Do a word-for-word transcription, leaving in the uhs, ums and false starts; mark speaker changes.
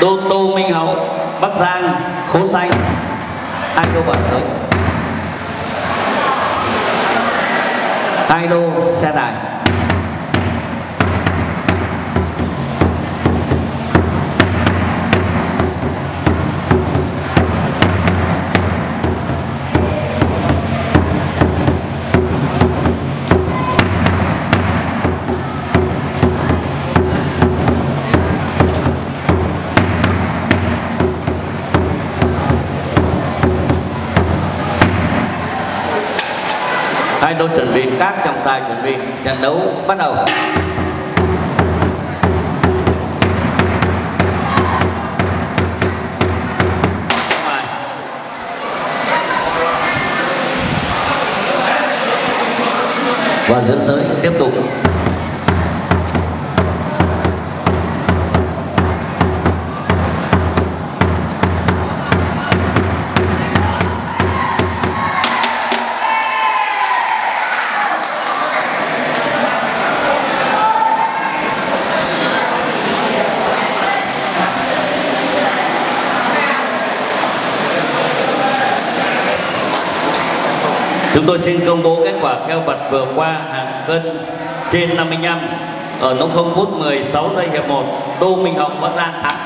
Speaker 1: Đô Tô Minh Hậu Bắc Giang Khố Xanh, hai đô bảo giới, hai đô xe đài. Hai đô chuẩn bị, các trọng tài chuẩn bị, trận đấu bắt đầu. Và giữa giới tiếp tục. Chúng tôi xin công bố kết quả kheo bật vừa qua hạng cân trên năm mươi lăm ở nông không phút mười sáu giây hiệp một. Tô Minh Hậu Bắc Giang thắng.